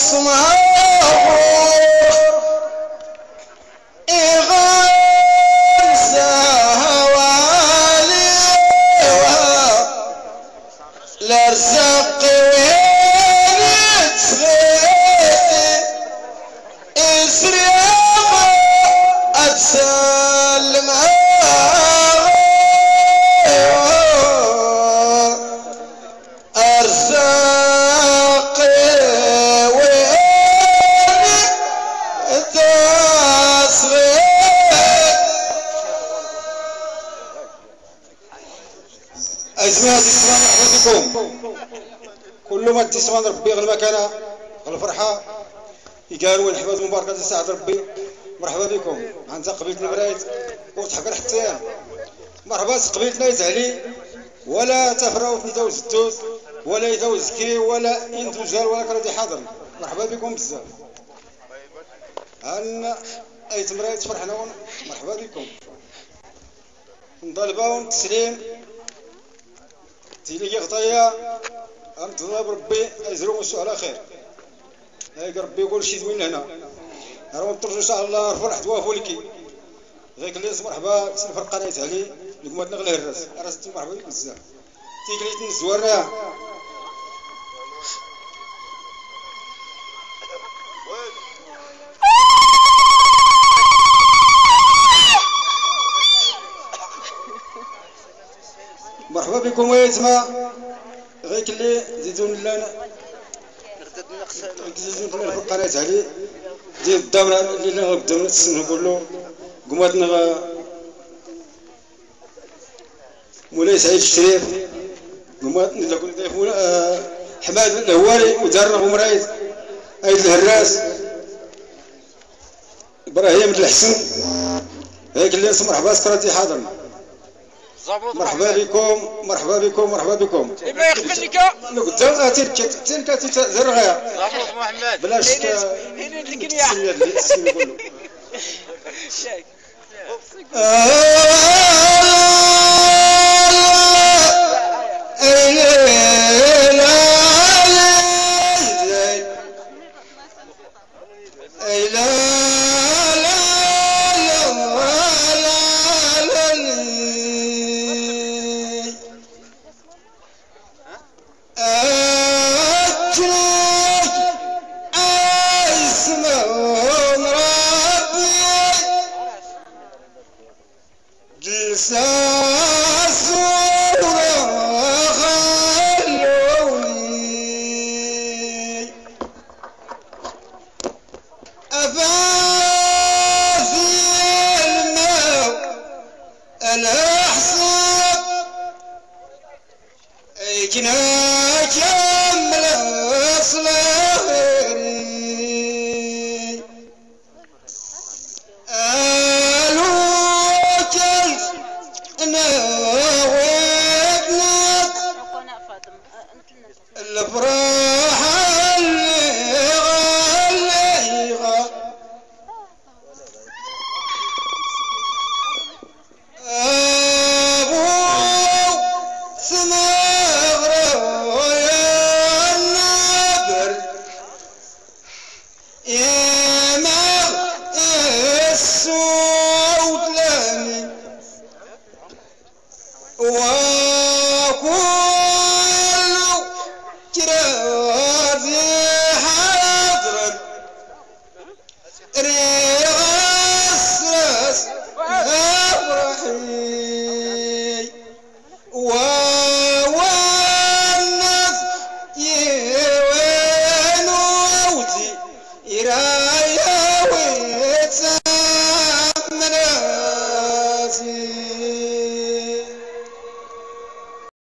اسمها الارزاق وين تسغي اسرياق اتسلم ارزاق وين تسغي. أجمع السلام عليكم. كل ما تسمع ربي غير المكانة غير الفرحة يقالوا الحفاظ مباركة سعد ربي. مرحبا بكم عند قبيلتنا برايت وتحقر حتى مرحبا قبيلتنا يزعلي ولا تفراو في نتاو زدوز ولا يتاو زكي ولا انتو جال ولا كردي حاضر. مرحبا بكم بزاف. عندنا ايت مرايت فرحنا مرحبا بكم. نطالباو التسليم تيلي غطايا أنتظر ربي يزرو السؤال على خير. هاي ربي يقول شي زوين لهنا راهو نترجو إن شاء الله الفرح توافوا لكي غير اللي مرحبا سي الفرقة يتعلي لقمتنا غير الراس راس مرحبا بك بزاف تيكليت الزوارنا. مرحبا بكم ويتما غير كلي زيدون لنا زيدون لنا القناة علي ديال الدورة اللي قدامنا تسنى كله قماتنا مولاي سعيد الشريف قماتنا كل ضيفونا حماد الهواري ودارنا غمرايد عيد الهراس ابراهيم الحسن هيك اللي نسمع مرحبا سكرتي حاضر. مرحبا بكم مرحبا بكم مرحبا بكم. ما يخبرنيك قدام تلك زرغا زابوط محمد بلاش هنا الدنيا